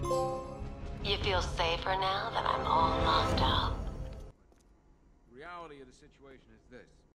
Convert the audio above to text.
You feel safer now that I'm all locked up? The reality of the situation is this.